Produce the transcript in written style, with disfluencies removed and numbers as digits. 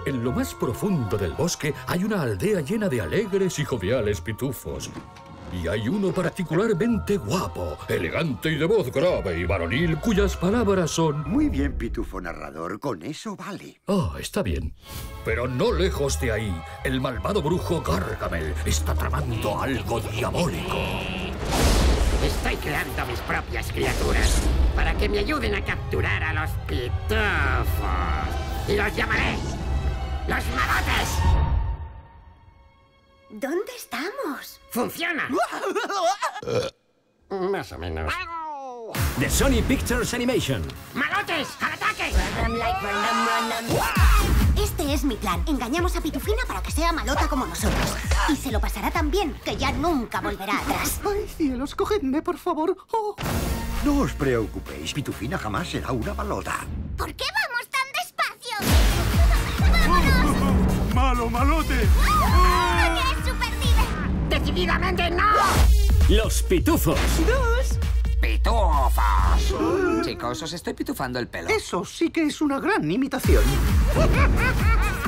En lo más profundo del bosque hay una aldea llena de alegres y joviales pitufos. Y hay uno particularmente guapo, elegante y de voz grave y varonil, cuyas palabras son... Muy bien, pitufo narrador, con eso vale. Oh, está bien. Pero no lejos de ahí, el malvado brujo Gargamel está tramando algo diabólico. Estoy creando mis propias criaturas para que me ayuden a capturar a los pitufos. Y los llamaré los malotes. ¿Dónde estamos? ¡Funciona! Más o menos. De Sony Pictures Animation. ¡Malotes! ¡Al ataque! Este es mi plan. Engañamos a Pitufina para que sea malota como nosotros. Y se lo pasará tan bien que ya nunca volverá atrás. ¡Ay, cielos! ¡Cogedme, por favor! Oh. No os preocupéis, Pitufina jamás será una malota. ¿Por qué vamos tan despacio? ¡Vámonos! ¡Malo, malote! ¡Es súper divertido! ¡Decididamente no! Los Pitufos. ¡Pitufos! Chicos, os estoy pitufando el pelo. Eso sí que es una gran imitación.